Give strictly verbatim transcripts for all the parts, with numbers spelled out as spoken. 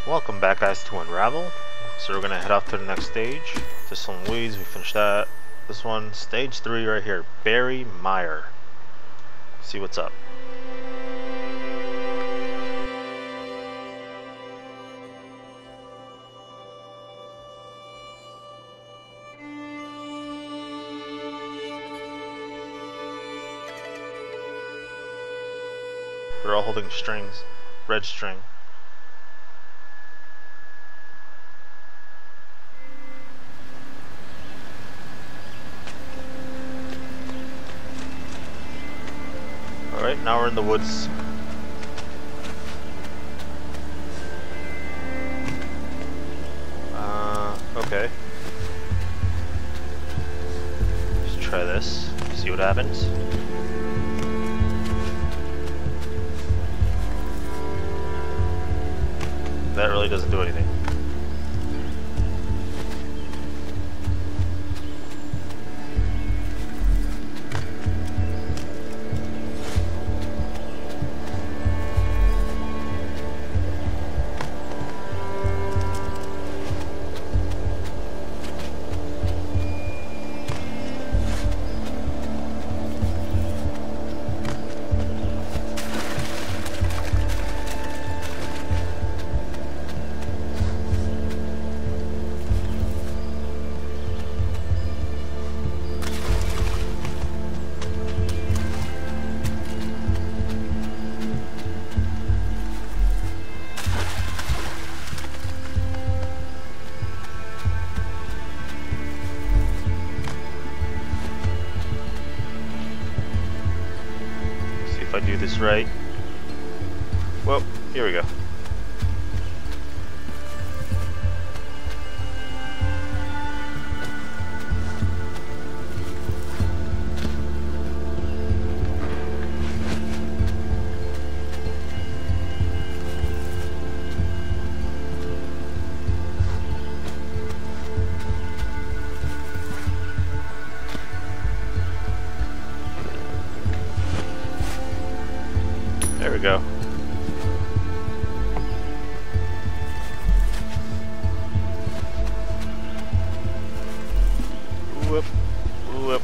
Welcome back, guys, to Unravel. So we're gonna head off to the next stage. To Saint Louise, we finished that. This one, stage three right here, Barry Meyer. See what's up. They're all holding strings, red string. Alright, now we're in the woods. Uh, okay. Let's try this, see what happens. That really doesn't do anything. If I do this right. Well, here we go. There we go. Whoop, whoop.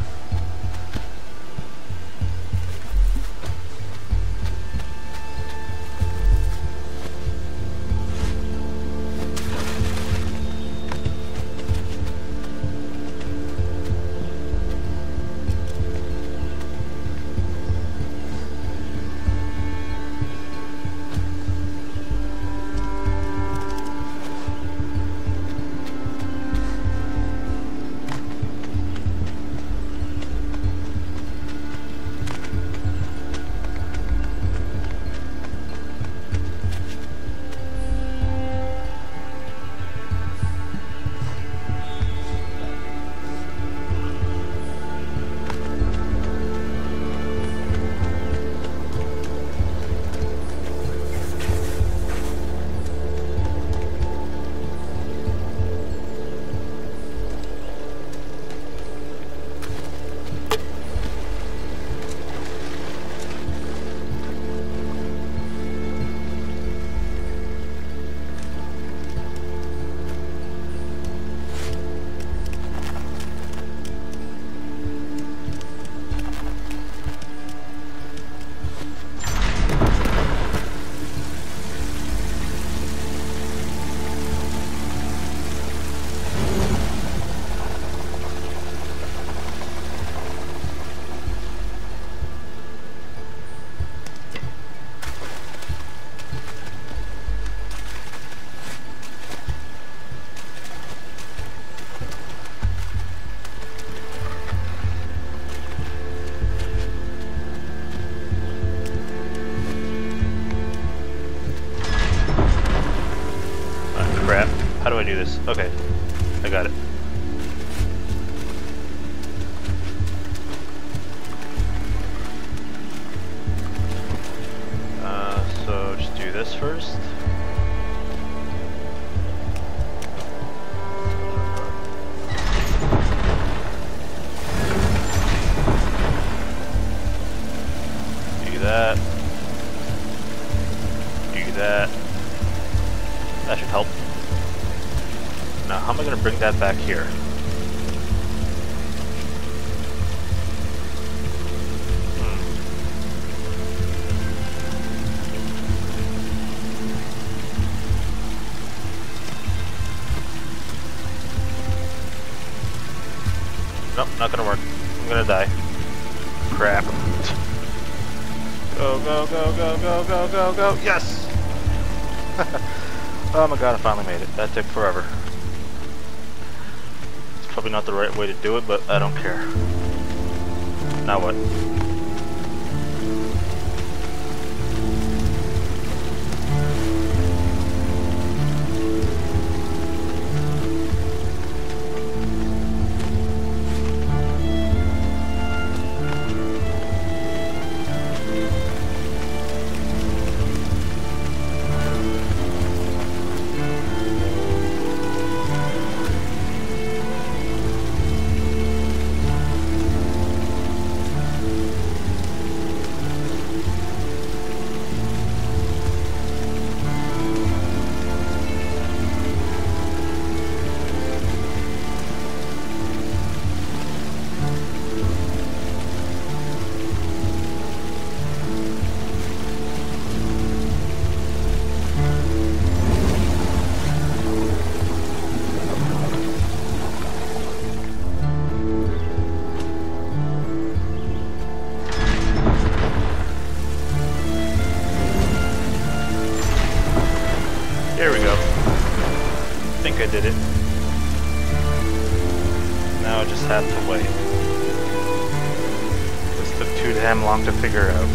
How do I do this? Okay, I got it. Uh, so just do this first. Do that. Do that. That should help. Now, how am I going to bring that back here? Hmm. Nope, not going to work. I'm going to die. Crap. Go, go, go, go, go, go, go, go. Yes! Oh my god, I finally made it. That took forever. It's probably not the right way to do it, but I don't care. Now what? There we go. I think I did it. Now I just have to wait. This took too damn long to figure out.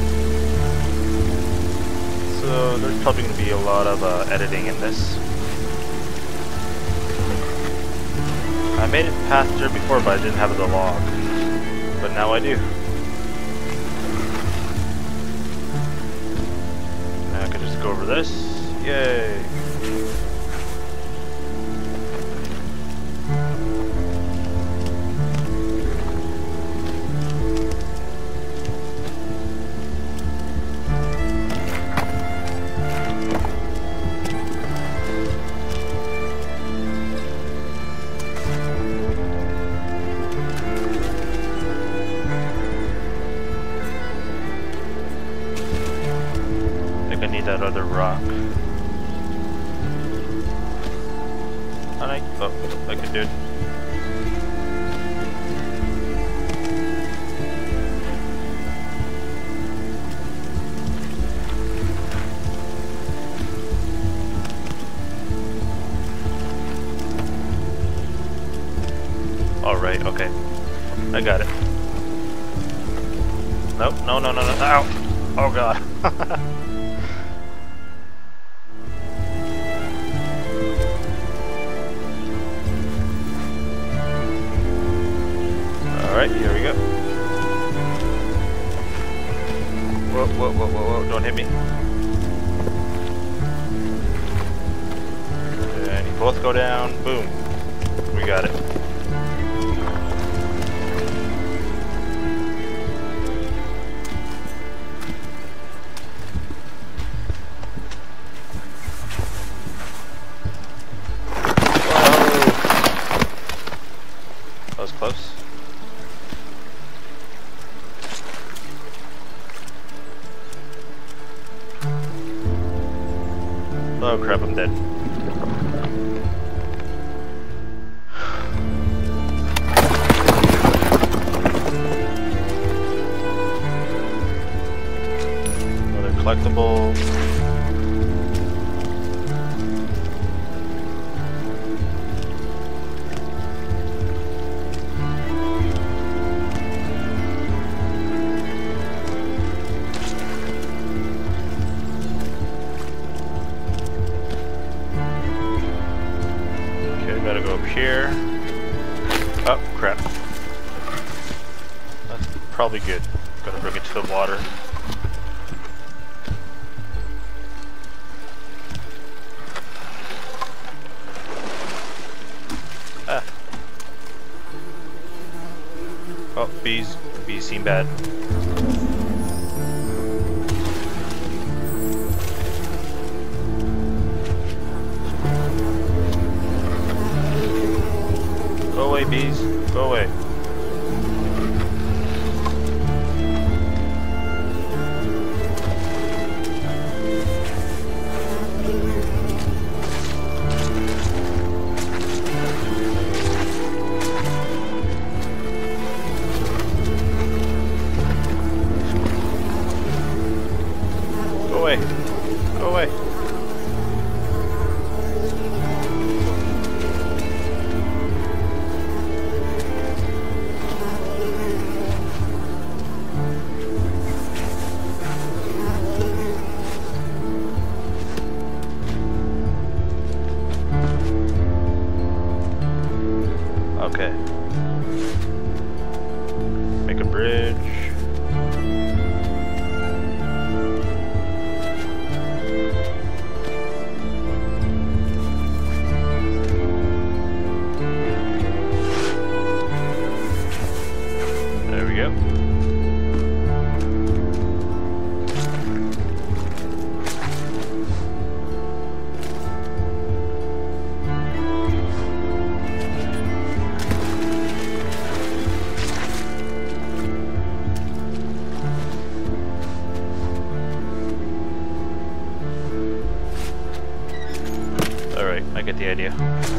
So there's probably going to be a lot of uh, editing in this. I made it past there before, but I didn't have the log. But now I do. Now I can just go over this. Yay! I think I need that other rock. I, oh, I can do it. Alright, okay. I got it. Nope, no, no, no, no, ow! Oh god. Alright, here we go. Whoa, whoa, whoa, whoa, whoa, don't hit me. And you both go down, boom. We got it. Whoa! That was close. Oh crap, I'm dead. Another collectible. Gotta go up here. Oh, crap. That's probably good. Gotta bring it to the water. Ah. Oh, bees. Bees seem bad. away, bees. Go away. Go away. Go away. Okay. Make a bridge. There we go. Alright, I get the idea.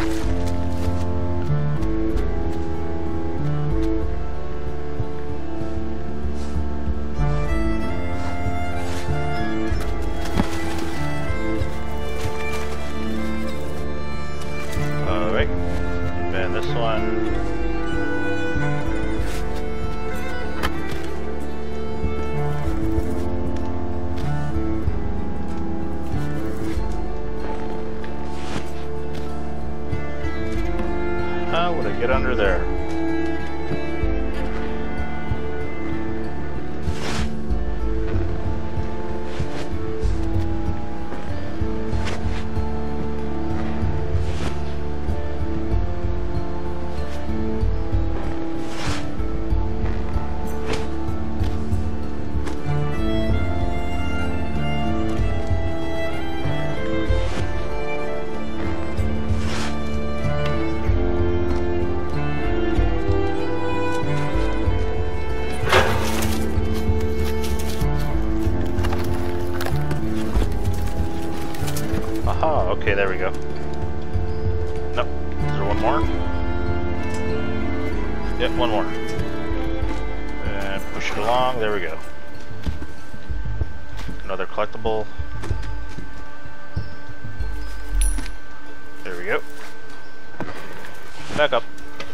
Alright, and this one. How would I get under there? Aha, okay, there we go. Nope. Is there one more? Yep, one more. And push it along, there we go. Another collectible. There we go. Back up.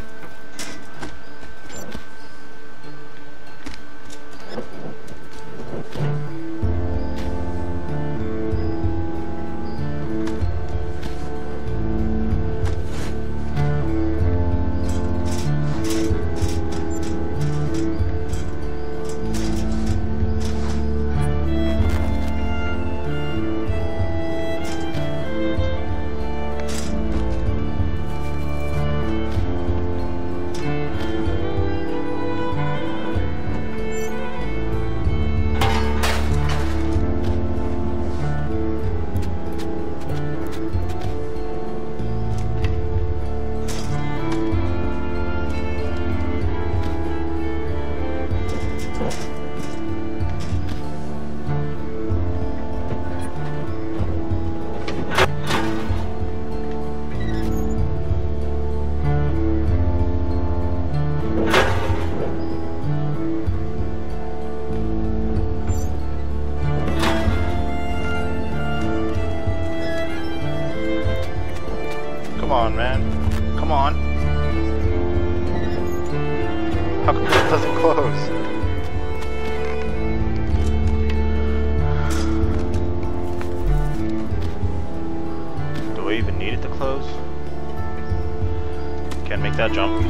Come on, man. Come on. How come it doesn't close? Do I even need it to close? Can't make that jump.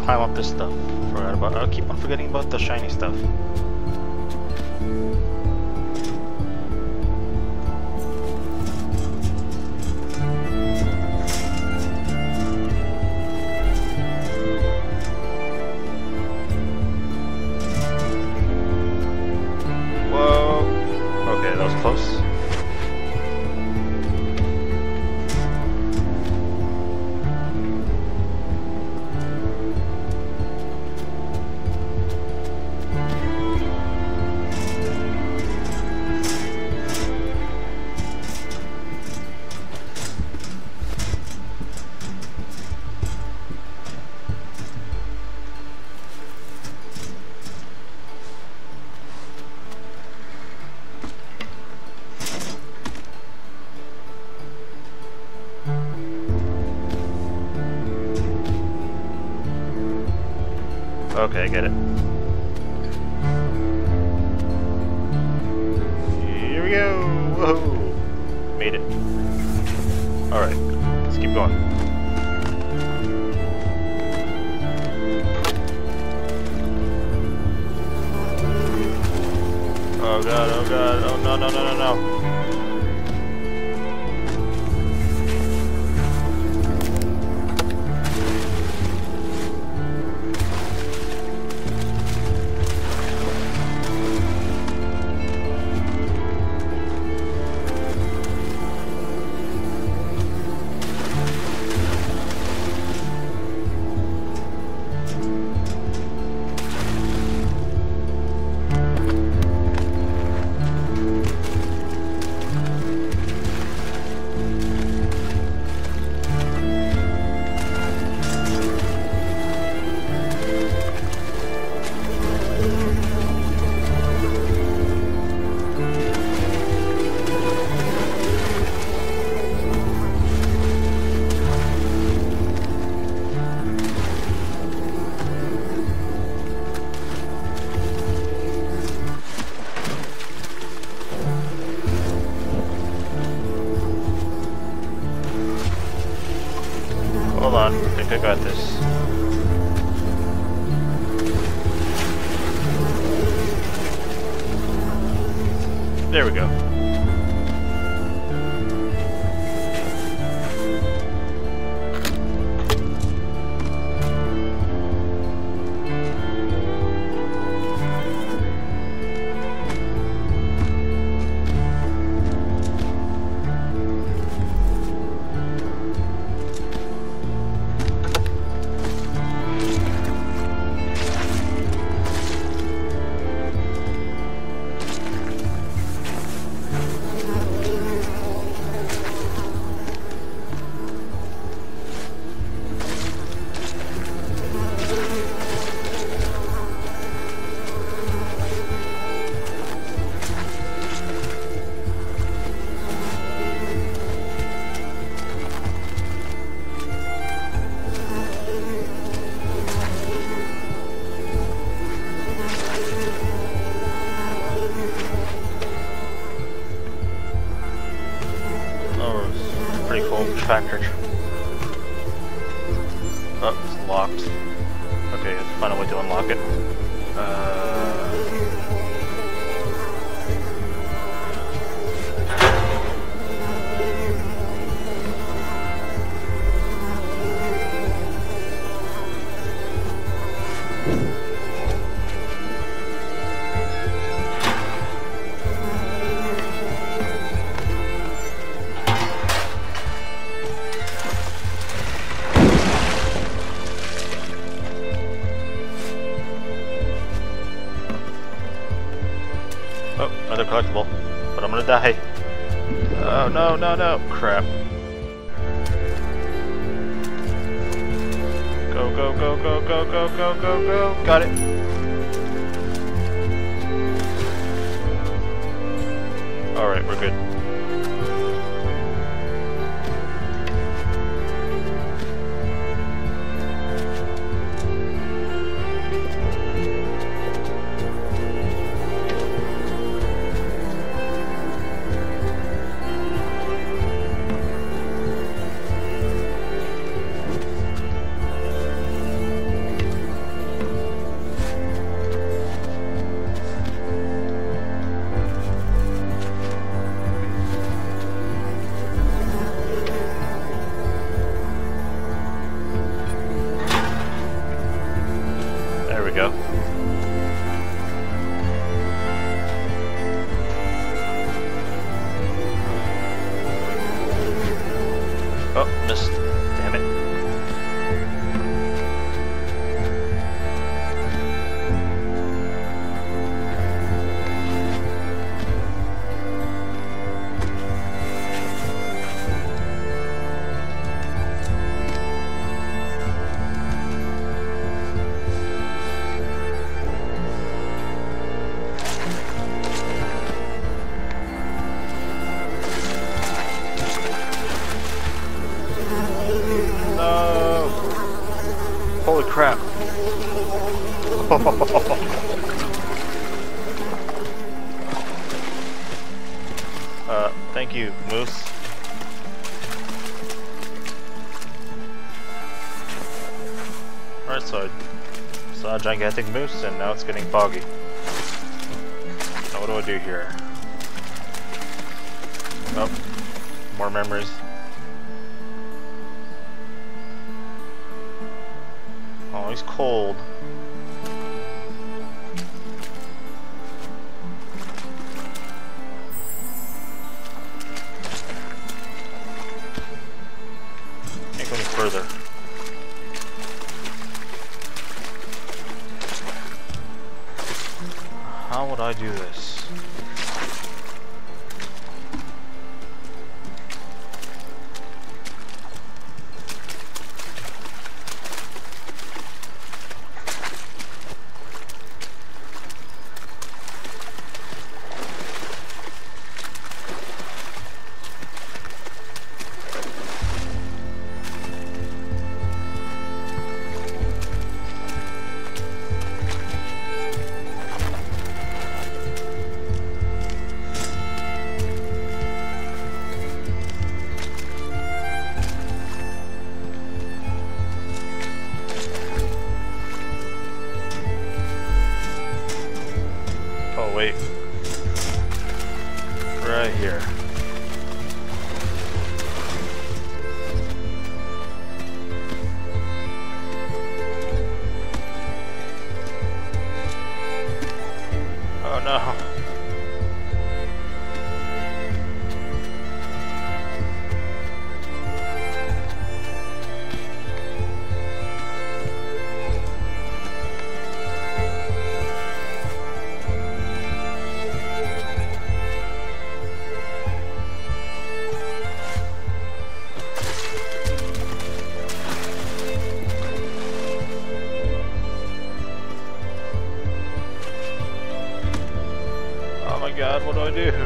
climb up this stuff. Forgot about. I keep on forgetting about the shiny stuff. Whoa. Okay, that was close. Okay, I get it. Here we go! Whoa! Made it. Alright, let's keep going. Oh god, oh god, oh no, no, no, no, no. Hold on, I think I got this. There we go. Factor. Oh, it's locked. Okay, let's find a way to unlock it. Uh... Oh, another collectible, but I'm gonna die. Oh no, no, no, crap. Go, go, go, go, go, go, go, go, go, got it. Alright, we're good. go. Oh, missed. Damn it. Holy crap. uh, thank you, Moose. Alright, so I saw a gigantic moose and now it's getting foggy. Now what do I do here? Oh, more memories. Oh, he's cold. Can't go any further. How would I do this? Wait. Right here. Oh no. Oh my god, what do I do?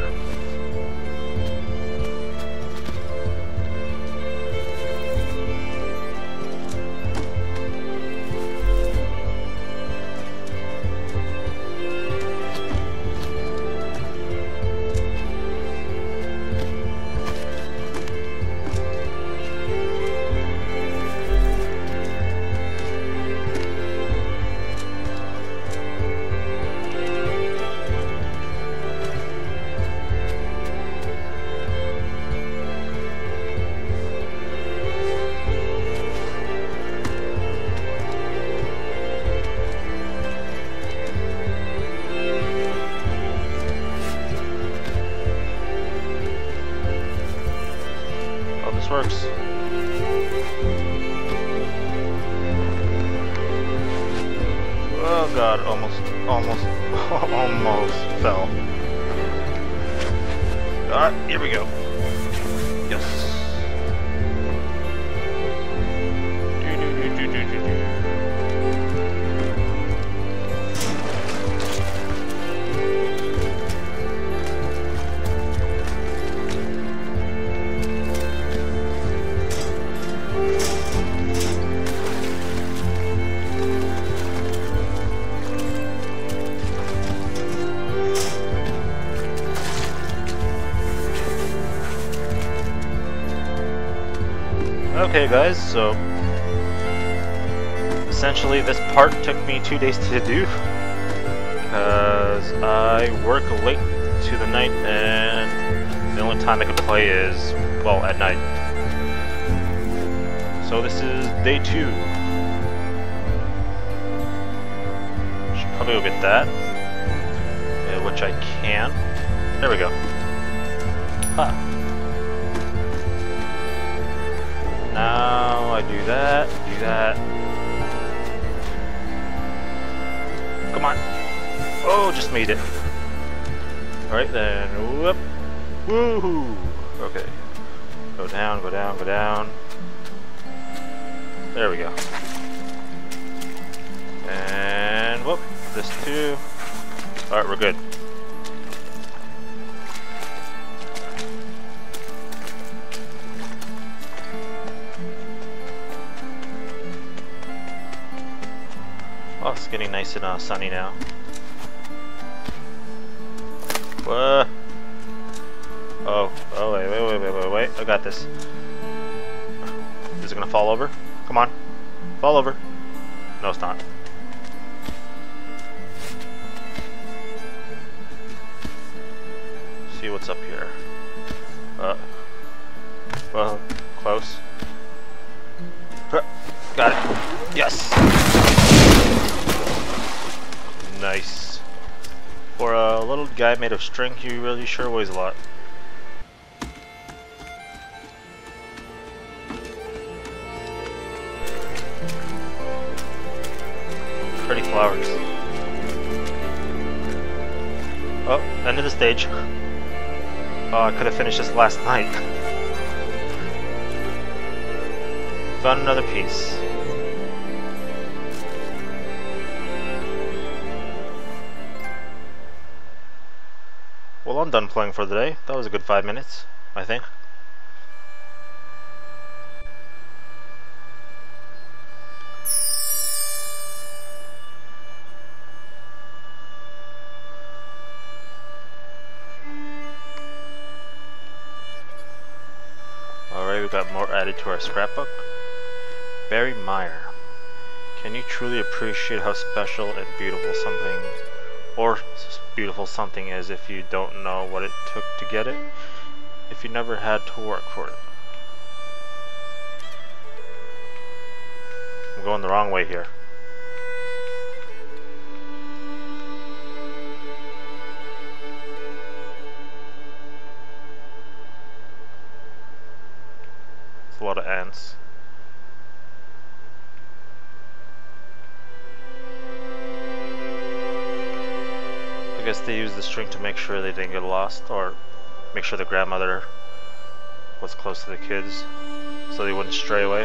Works. Oh god, almost, almost, almost fell. Alright, here we go. Yes. Do, do, do, do, do, do, do. Okay guys, so essentially this part took me two days to do because I work late to the night and the only time I can play is, well, at night. So this is day two. Probably go get that. Yeah, which I can. There we go. Huh. Now I do that, do that. Come on. Oh, just made it. Alright then, whoop. Woohoo! Okay. Go down, go down, go down. There we go. And whoop, this too. Alright, we're good. Oh, it's getting nice and uh, sunny now. Whoa. Oh, oh, wait, wait, wait, wait, wait, wait. I got this. Is it gonna fall over? Come on. Fall over. No, it's not. See what's up here. Uh, well, close. Got it. Yes! Nice. For a little guy made of string, he really sure weighs a lot. Pretty flowers. Oh, end of the stage. Oh, I could have finished this last night. Found another piece. Well, I'm done playing for the day. That was a good five minutes, I think. Alright, we got more added to our scrapbook. Barry Meyer. Can you truly appreciate how special and beautiful something, or beautiful something is if you don't know what it took to get it? If you never had to work for it? I'm going the wrong way here. It's a lot of ants. I guess they used the string to make sure they didn't get lost, or make sure the grandmother was close to the kids so they wouldn't stray away.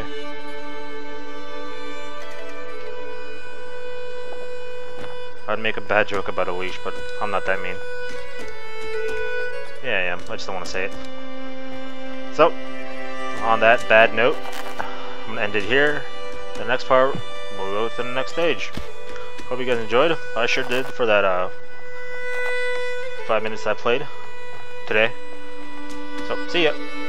I'd make a bad joke about a leash, but I'm not that mean. Yeah, I am. I just don't want to say it. So, on that bad note, I'm going to end it here. The next part, we'll go to the next stage. Hope you guys enjoyed. I sure did for that uh, five minutes I played today. So, see ya.